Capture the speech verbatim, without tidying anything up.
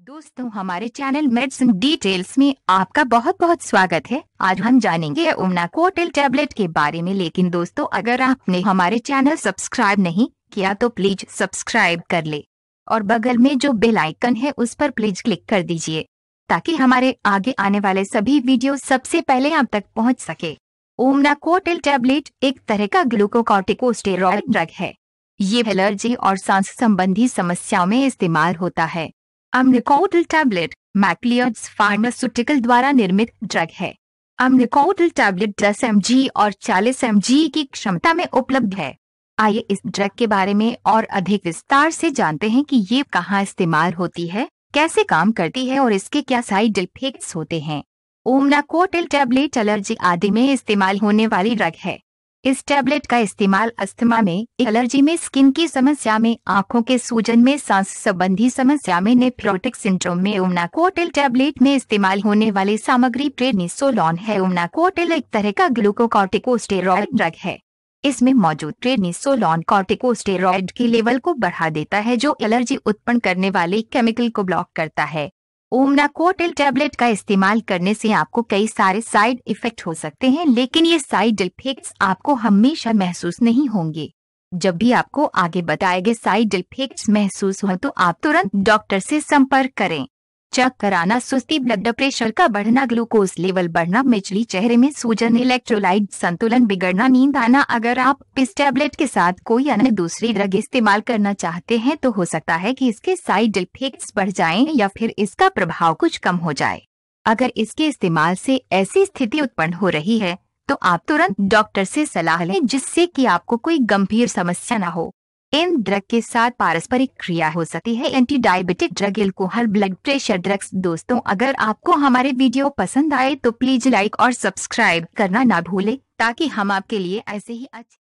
दोस्तों, हमारे channel medicine details में आपका बहुत बहुत स्वागत है। आज हम जानेंगे ओमनाकोटिल टैबलेट के बारे में। लेकिन दोस्तों, अगर आपने हमारे चैनल सब्सक्राइब नहीं किया तो प्लीज सब्सक्राइब कर ले और बगल में जो बेल आइकन है उस पर प्लीज क्लिक कर दीजिए ताकि हमारे आगे आने वाले सभी वीडियो सबसे पहले आप तक पहुंच सके। ओमनाकोटिल टैबलेट एक तरह का ग्लूकोकॉर्टिकोस्टेरॉइड ड्रग है। ये एलर्जी और सांस संबंधी समस्याओं में इस्तेमाल होता है। ओमनाकोटिल टैबलेट मैक्लियोड्स फार्मास्यूटिकल द्वारा निर्मित ड्रग है। ओमनाकोटिल टैबलेट दस एम जी और चालीस एम जी की क्षमता में उपलब्ध है। आइए इस ड्रग के बारे में और अधिक विस्तार से जानते हैं कि ये कहाँ इस्तेमाल होती है, कैसे काम करती है और इसके क्या साइड इफेक्ट्स होते हैं। ओमनाकोटिल टैबलेट एलर्जी आदि में इस्तेमाल होने वाली ड्रग है। इस टैबलेट का इस्तेमाल अस्थमा में, एलर्जी में, स्किन की समस्या में, आंखों के सूजन में, सांस संबंधी समस्या में, नेफ्रोटिक सिंड्रोम में। ओमनाकोटिल टैबलेट में इस्तेमाल होने वाली सामग्री प्रेडनिसोलोन है। ओमनाकोटिल एक तरह का ग्लूकोकॉर्टिकोस्टेरॉइड ड्रग है। इसमें मौजूद प्रेडनिसोलोन कॉर्टिकोस्टेरॉइड के लेवल को बढ़ा देता है जो एलर्जी उत्पन्न करने वाले केमिकल को ब्लॉक करता है। ओमनाकोटिल टैबलेट का इस्तेमाल करने से आपको कई सारे साइड इफेक्ट हो सकते हैं, लेकिन ये साइड इफेक्ट्स आपको हमेशा महसूस नहीं होंगे। जब भी आपको आगे बताए गए साइड इफेक्ट्स महसूस हो तो आप तुरंत डॉक्टर से संपर्क करें। चक्कर आना, सुस्ती, ब्लड प्रेशर का बढ़ना, ग्लूकोज लेवल बढ़ना, मिचली, चेहरे में सूजन, इलेक्ट्रोलाइट संतुलन बिगड़ना, नींद आना। अगर आप इस टैबलेट के साथ कोई अन्य दूसरी ड्रग इस्तेमाल करना चाहते हैं तो हो सकता है कि इसके साइड इफेक्ट्स बढ़ जाएं या फिर इसका प्रभाव कुछ कम हो जाए। अगर इसके इस्तेमाल से ऐसी स्थिति उत्पन्न हो रही है तो आप तुरंत डॉक्टर से सलाह लें जिससे कि आपको कोई गंभीर समस्या न हो। इन ड्रग के साथ पारस्परिक क्रिया हो सकती है। Anti diabetic drug, alcohol, blood pressure drugs. दोस्तों, अगर आपको हमारे वीडियो पसंद आए तो प्लीज लाइक और सब्सक्राइब करना ना भूलें ताकि हम आपके लिए ऐसे ही अच्छे